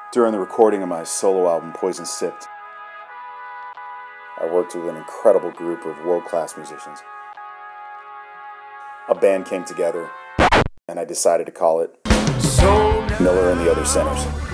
During the recording of my solo album, Poison Sipped, I worked with an incredible group of world-class musicians. A band came together, and I decided to call it Miller and the Other Sinners.